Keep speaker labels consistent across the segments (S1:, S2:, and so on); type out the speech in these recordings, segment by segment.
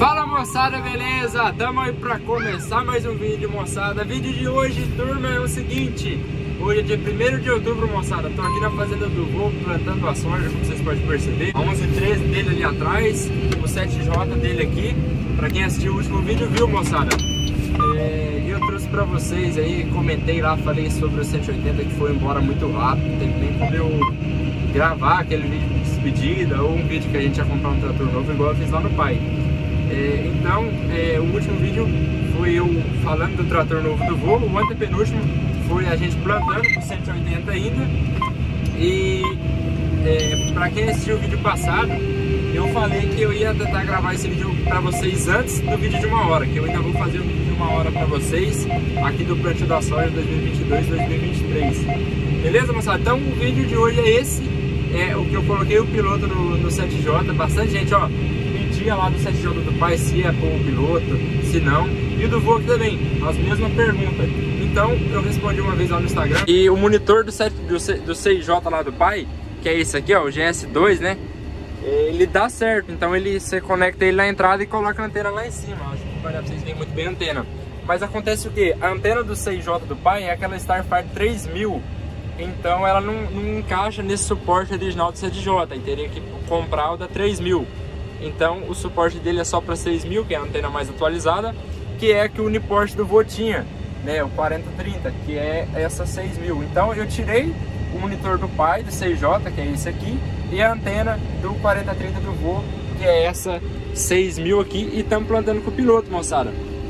S1: Fala moçada, beleza? Tamo aí pra começar mais um vídeo, moçada. Vídeo de hoje, turma, é o seguinte. Hoje é dia 1º de outubro, moçada. Tô aqui na fazenda do vô plantando a soja, como vocês podem perceber. A 1113 dele ali atrás, o 7J dele aqui. Pra quem assistiu o último vídeo viu, moçada. Eu trouxe pra vocês aí, comentei lá, falei sobre o 180 que foi embora muito rápido. Não teve nem como eu gravar aquele vídeo de despedida ou um vídeo que a gente ia comprar um trator novo igual eu fiz lá no pai. O último vídeo foi eu falando do trator novo do vô. O antepenúltimo foi a gente plantando com 180 ainda. E pra quem assistiu o vídeo passado, eu falei que eu ia tentar gravar esse vídeo pra vocês antes do vídeo de 1 hora, que eu ainda vou fazer o vídeo de 1 hora pra vocês aqui do plantio da soja 2022-2023. Beleza, moçada? Então o vídeo de hoje é esse. O que eu coloquei o piloto no 7J. Bastante gente, ó, pedia lá do 7J do pai se ia pôr o piloto, se não. E o do vô também, as mesmas perguntas. Então eu respondi uma vez lá no Instagram. E o monitor do 6J lá do pai, que é esse aqui, ó, o GS2, né? Ele dá certo, então você conecta ele na entrada e coloca a antena lá em cima. Acho que vai dar pra vocês verem muito bem a antena. Mas acontece o que? A antena do 6J do pai é aquela Starfire 3000. Então ela não encaixa nesse suporte original do 7J. E teria que comprar o da 3000. Então o suporte dele é só para 6000, que é a antena mais atualizada, que é a que o Uniport do vô tinha, né? O 4030, que é essa 6000. Então eu tirei o monitor do pai, do 6J, que é esse aqui, e a antena do 4030 do vô, que é essa 6000 aqui, e estamos plantando com o piloto, moçada.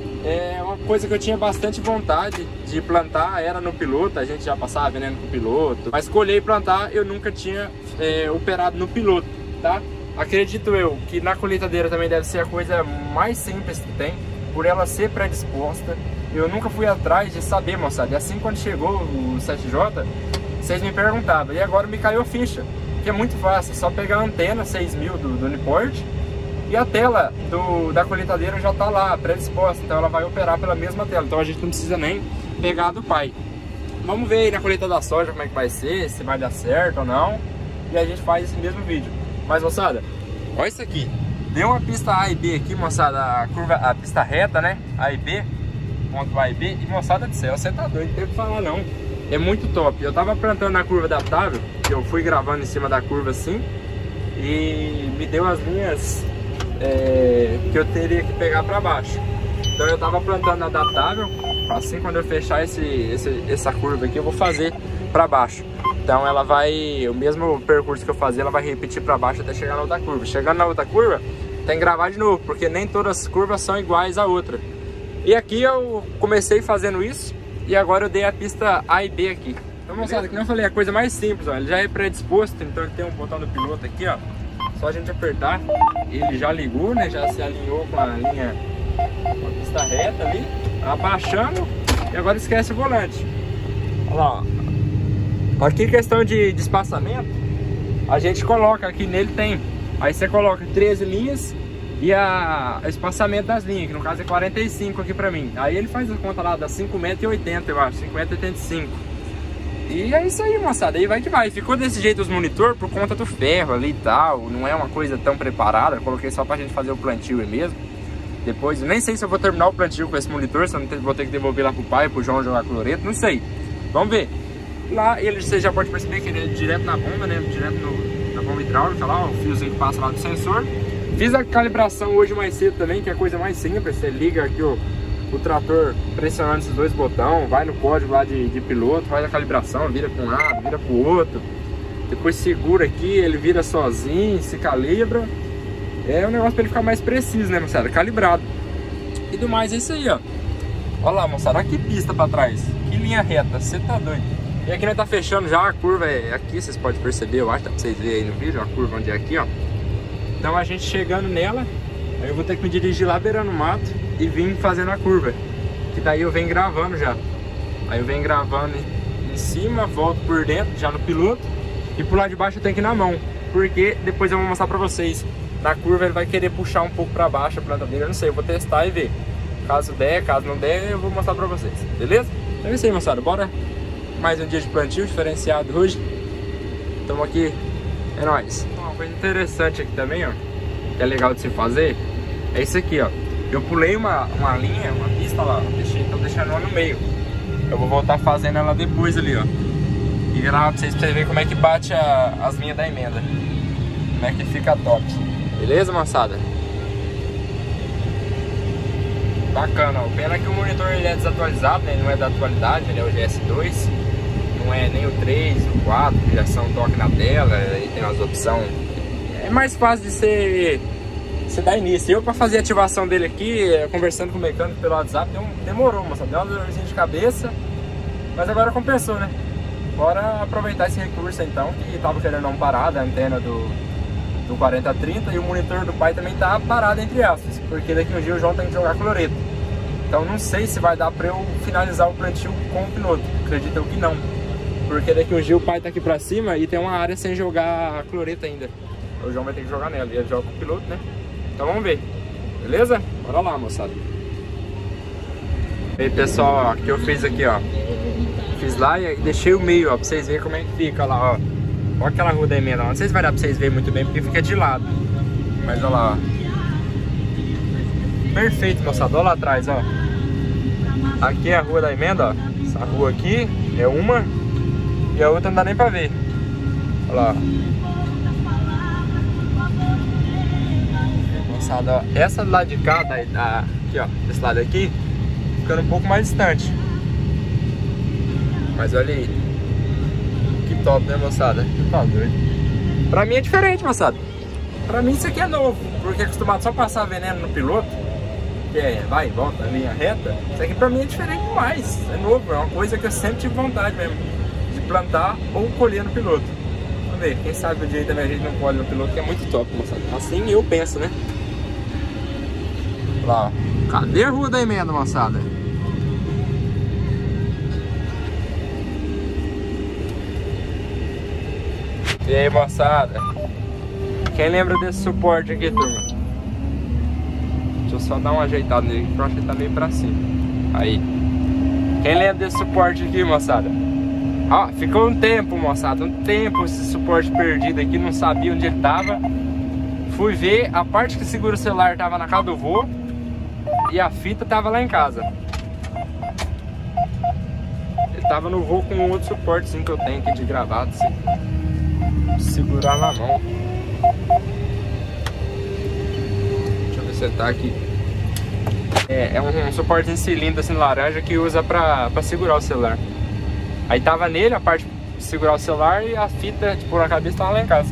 S1: É uma coisa que eu tinha bastante vontade de plantar, era no piloto, a gente já passava veneno com o piloto, mas colher e plantar eu nunca tinha operado no piloto, tá? Acredito eu que na colheitadeira também deve ser a coisa mais simples que tem, por ela ser predisposta. Eu nunca fui atrás de saber, moçada, e assim quando chegou o 7J, vocês me perguntavam, e agora me caiu a ficha, que é muito fácil, é só pegar a antena 6000 do Uniport, e a tela da colheitadeira já está lá, predisposta, então ela vai operar pela mesma tela, então a gente não precisa nem pegar do pai. Vamos ver aí na colheita da soja como é que vai ser, se vai dar certo ou não, e a gente faz esse mesmo vídeo. Mas, moçada, olha isso aqui, deu uma pista A e B aqui, moçada, a pista reta, né, A e B, ponto A e B, e moçada do céu, você tá doido, não tem o que falar não, é muito top. Eu tava plantando na curva adaptável, que eu fui gravando em cima da curva assim, e me deu as linhas que eu teria que pegar para baixo. Então eu tava plantando adaptável, assim quando eu fechar essa curva aqui eu vou fazer para baixo. Então ela vai, o mesmo percurso que eu fazer, ela vai repetir para baixo até chegar na outra curva. Chegando na outra curva, tem que gravar de novo, porque nem todas as curvas são iguais à outra. E aqui eu comecei fazendo isso, e agora eu dei a pista A e B aqui. Então, moçada, como eu falei, a coisa mais simples, ó, ele já é predisposto, então ele tem um botão do piloto aqui, ó. Só a gente apertar, ele já ligou, né? Já se alinhou com a linha, com a pista reta ali, abaixando, e agora esquece o volante. Olha lá, ó. Aqui questão de espaçamento, a gente coloca aqui nele tem. Aí você coloca 13 linhas e o espaçamento das linhas, que no caso é 45 aqui pra mim. Aí ele faz a conta lá, dá 5,80 m, eu acho, 5,85 m. E é isso aí, moçada, aí vai que vai. Ficou desse jeito os monitor por conta do ferro ali e tal. Não é uma coisa tão preparada. Eu coloquei só pra gente fazer o plantio mesmo. Depois, eu nem sei se eu vou terminar o plantio com esse monitor, se eu não vou ter que devolver lá pro pai, pro João jogar cloreto, não sei. Vamos ver. Lá, você já pode perceber que ele é direto na bomba, né? Direto na bomba hidráulica lá, o fiozinho que passa lá do sensor. Fiz a calibração hoje mais cedo também, que é a coisa mais simples. Você liga aqui o trator pressionando esses dois botões, vai no código lá de piloto, faz a calibração, vira para um lado, vira para o outro, depois segura aqui, ele vira sozinho, se calibra. É um negócio para ele ficar mais preciso, né, moçada? Calibrado. E do mais é isso aí, ó. Olha lá, moçada, olha que pista para trás, que linha reta, você tá doido. E aqui nós tá fechando já, a curva é aqui, vocês podem perceber, eu acho, dá pra vocês verem aí no vídeo, a curva onde é aqui, ó. Então a gente chegando nela, aí eu vou ter que me dirigir lá beirando o mato e vim fazendo a curva, que daí eu venho gravando já. Aí eu venho gravando em cima, volto por dentro, já no piloto, e por lá de baixo eu tenho que ir na mão, porque depois eu vou mostrar pra vocês. Na curva ele vai querer puxar um pouco pra baixo a plantadeira, eu não sei, eu vou testar e ver. Caso der, caso não der, eu vou mostrar pra vocês, beleza? Então é isso aí, moçada, bora mais um dia de plantio diferenciado hoje. Estamos aqui, é nóis. Uma coisa interessante aqui também, ó, que é legal de se fazer, é isso aqui, ó. Eu pulei uma linha, uma pista lá, tô deixando ela no meio. Eu vou voltar fazendo ela depois ali, ó. E gravar pra vocês verem como é que bate as linhas da emenda. Como é que fica top. Beleza, moçada? Bacana, ó. Pena que o monitor ele é desatualizado, né? Ele não é da atualidade, ele é o GS2. Não é nem o 3, o 4, que já são toque na tela. E tem as opções. É mais fácil de você dar início. Eu, pra fazer a ativação dele aqui, conversando com o mecânico pelo WhatsApp, demorou, moçada. Deu uma dorzinha de cabeça. Mas agora compensou, né? Bora aproveitar esse recurso então, que tava querendo não parar da antena do 4030 e o monitor do pai também tá parado entre aspas, porque daqui um dia o João tem que jogar cloreto. Então não sei se vai dar pra eu finalizar o plantio com o piloto, acredito eu que não, porque daqui um dia o pai tá aqui pra cima e tem uma área sem jogar cloreto ainda. O João vai ter que jogar nela e ele joga com o piloto, né? Então vamos ver, beleza? Bora lá, moçada. E aí, pessoal, ó, que eu fiz aqui, ó. Fiz lá e deixei o meio, ó, pra vocês verem como é que fica lá, ó. Olha aquela rua da emenda, não sei se vai dar pra vocês verem muito bem, porque fica de lado. Mas olha lá, ó. Perfeito, moçada, olha lá atrás, ó. Aqui é a rua da emenda, ó. Essa rua aqui é uma e a outra não dá nem pra ver. Olha lá, ó. Moçada, ó. Essa do lado de cá, aqui, ó, desse lado aqui, ficando um pouco mais distante. Mas olha aí, que top, né, moçada? Que tá doido. Pra mim é diferente, moçada. Pra mim isso aqui é novo, porque é acostumado só passar veneno no piloto, que é vai e volta, linha reta. Isso aqui pra mim é diferente demais, é novo, é uma coisa que eu sempre tive vontade mesmo, de plantar ou colher no piloto. Vamos ver, quem sabe o dia também a gente não colhe no piloto, que é muito top, moçada. Assim eu penso, né? Lá, ó. Cadê a rua da emenda, moçada? E aí, moçada, quem lembra desse suporte aqui, turma? Deixa eu só dar uma ajeitada nele, que eu acho que tá meio pra cima. Aí, quem lembra desse suporte aqui, moçada? Ó, ficou um tempo, moçada, um tempo esse suporte perdido aqui, não sabia onde ele tava. Fui ver, a parte que segura o celular tava na casa do vô e a fita tava lá em casa. Ele tava no vô com um outro suporte assim, que eu tenho aqui de gravado assim. Segurar na mão. Deixa eu ver se tá aqui. É um suporte em cilindro assim laranja que usa pra segurar o celular. Aí tava nele a parte de segurar o celular e a fita tipo na cabeça tava lá em casa.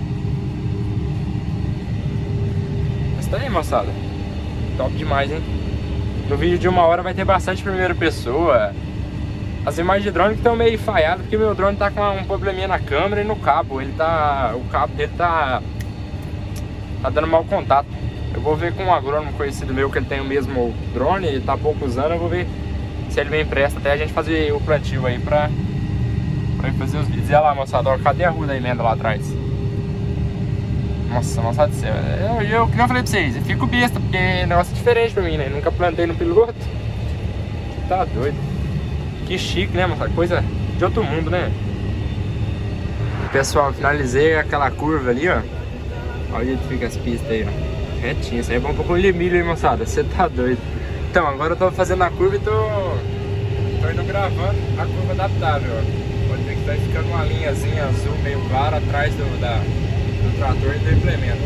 S1: Mas tá aí, moçada. Top demais, hein? No vídeo de 1 hora vai ter bastante primeira pessoa. As imagens de drone que estão meio falhadas, porque meu drone tá com um probleminha na câmera e no cabo. O cabo dele tá dando mau contato. Eu vou ver com um agrônomo conhecido meu que ele tem o mesmo drone, ele tá pouco usando. Eu vou ver se ele me empresta até a gente fazer o plantio aí pra fazer os vídeos. E olha lá, moçada, ó, cadê a rua da emenda lá atrás? Nossa, moçada do céu. Eu que não falei pra vocês, eu fico besta, porque é um negócio diferente pra mim, né? Nunca plantei no piloto. Tá doido. Que chique, né, moçada? Coisa de outro mundo, né? Pessoal, finalizei aquela curva ali, ó. Olha onde fica as pistas aí, ó. Retinho, isso aí é bom pra colher milho aí, moçada. Você tá doido. Então, agora eu tô fazendo a curva e tô indo gravando a curva adaptável, ó. Pode ver que tá ficando uma linhazinha azul meio clara atrás do trator e do implemento,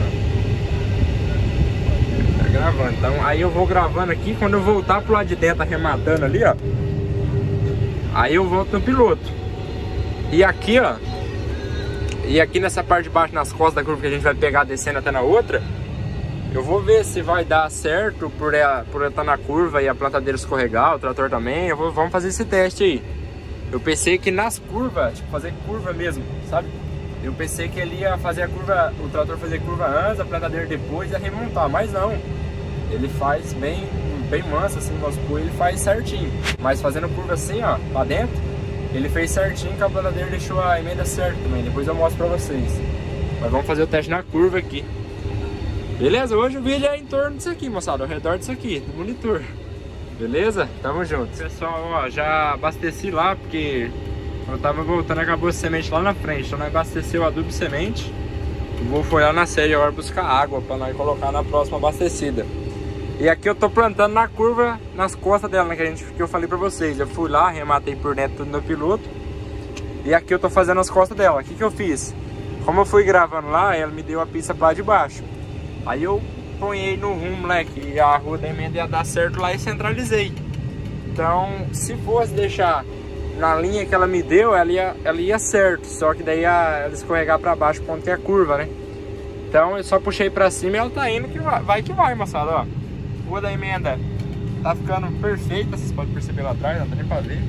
S1: ó. Tá gravando. Então, aí eu vou gravando aqui. Quando eu voltar pro lado de dentro, arrematando ali, ó, aí eu volto no piloto. E aqui, ó, e aqui nessa parte de baixo, nas costas da curva que a gente vai pegar descendo até na outra, eu vou ver se vai dar certo por ela estar na curva e a plantadeira escorregar, o trator também. Vamos fazer esse teste aí. Eu pensei que nas curvas, tipo, fazer curva mesmo, sabe? Eu pensei que ele ia fazer a curva, o trator fazer curva antes, a plantadeira depois e ia remontar, mas não. Ele faz bem manso assim, vamos supor, ele faz certinho. Mas fazendo curva assim, ó, lá dentro, ele fez certinho, que a plantadeira deixou a emenda certa também. Depois eu mostro pra vocês. Mas vamos fazer o teste na curva aqui. Beleza? Hoje o vídeo é em torno disso aqui, moçada, ao redor disso aqui, do monitor. Beleza? Tamo junto. Pessoal, ó, já abasteci lá, porque eu tava voltando, acabou a semente lá na frente. Então nós abasteceu o adubo e semente. Vou foi lá na série agora buscar água pra nós colocar na próxima abastecida. E aqui eu tô plantando na curva, nas costas dela, né, que eu falei pra vocês. Eu fui lá, arrematei por dentro tudo no piloto. E aqui eu tô fazendo as costas dela. O que que eu fiz? Como eu fui gravando lá, ela me deu a pista pra lá de baixo. Aí eu ponhei no rumo, moleque, e a rua da emenda ia dar certo lá e centralizei. Então, se fosse deixar na linha que ela me deu, ela ia certo. Só que daí ela escorregar pra baixo, ponto que é a curva, né? Então eu só puxei pra cima e ela tá indo, que vai que vai, moçada, ó. Rua da emenda tá ficando perfeita, vocês podem perceber lá atrás, não dá nem pra ver.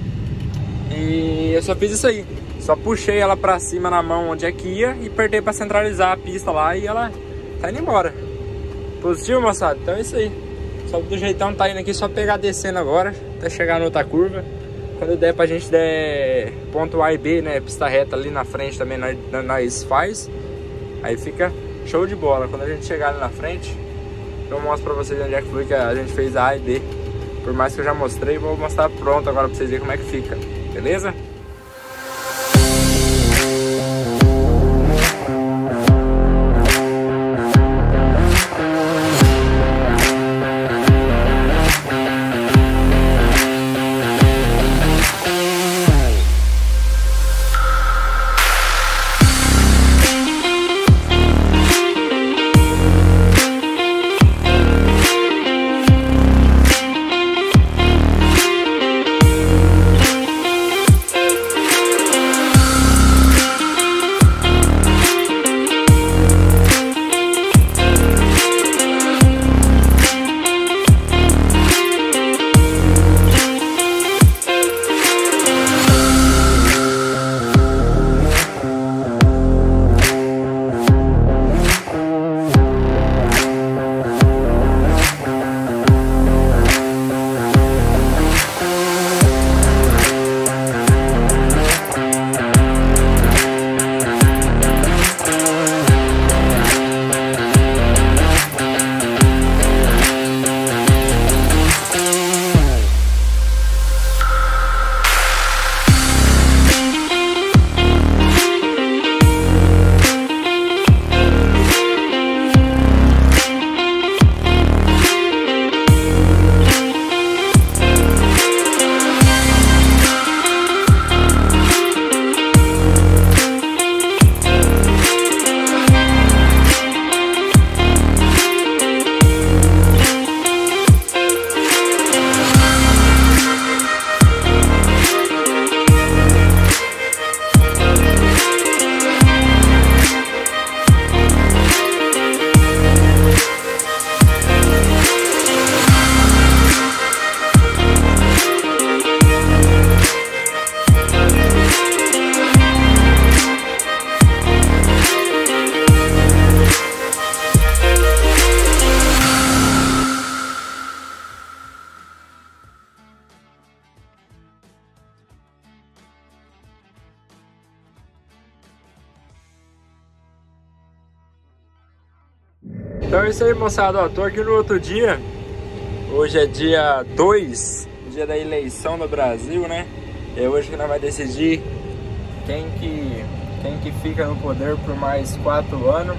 S1: E eu só fiz isso aí. Só puxei ela pra cima na mão onde é que ia e apertei pra centralizar a pista lá e ela tá indo embora. Positivo, moçada? Então é isso aí. Só do jeitão tá indo aqui, só pegar descendo agora até chegar na outra curva. Quando der pra gente der ponto A e B, né, pista reta ali na frente também nós faz. Aí fica show de bola. Quando a gente chegar ali na frente, eu mostro pra vocês onde é que foi que a gente fez a A e B. Por mais que eu já mostrei, vou mostrar pronto agora pra vocês verem como é que fica. Beleza? Então é isso aí, moçada, ó, tô aqui no outro dia. Hoje é dia 2, dia da eleição do Brasil, né? É hoje que nós vamos decidir quem que fica no poder por mais 4 anos.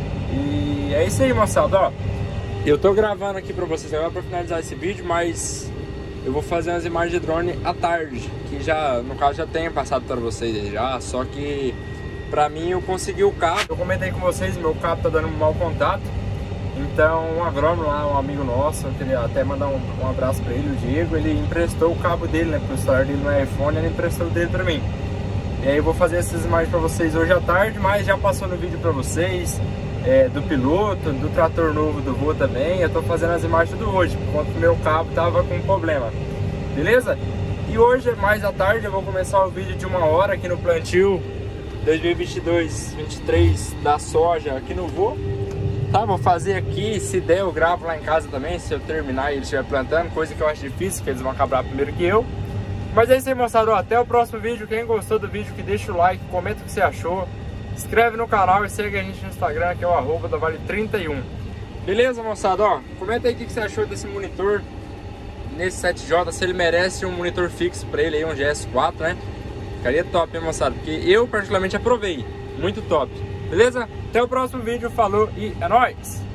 S1: E é isso aí, moçada, ó. Eu tô gravando aqui pra vocês agora pra finalizar esse vídeo, mas eu vou fazer umas imagens de drone à tarde, que já, no caso, já tenho passado pra vocês aí já, só que pra mim eu consegui o cabo. Eu comentei com vocês, meu cabo tá dando um mau contato. Então um agrônomo lá, um amigo nosso, eu queria até mandar um abraço pra ele, o Diego. Ele emprestou o cabo dele, né, pro celular dele no iPhone, ele emprestou o dele pra mim. E aí eu vou fazer essas imagens pra vocês hoje à tarde, mas já passou no vídeo pra vocês, do piloto, do trator novo do vô também. Eu tô fazendo as imagens tudo hoje, por conta que o meu cabo tava com problema, beleza? E hoje, mais à tarde, eu vou começar o vídeo de 1 hora aqui no plantio 2022-23 da soja aqui no vô. Tá, vou fazer aqui, se der eu gravo lá em casa também, se eu terminar e ele estiver plantando, coisa que eu acho difícil, porque eles vão acabar primeiro que eu. Mas é isso aí, moçada, ó, até o próximo vídeo. Quem gostou do vídeo, que deixa o like, comenta o que você achou, se inscreve no canal e segue a gente no Instagram, que é o @davale31. Beleza, moçada, ó, comenta aí o que você achou desse monitor, nesse 7J, se ele merece um monitor fixo pra ele aí, um GS4, né? Ficaria top, hein, moçada, porque eu particularmente aprovei, muito top. Beleza? Até o próximo vídeo, falou e é nóis!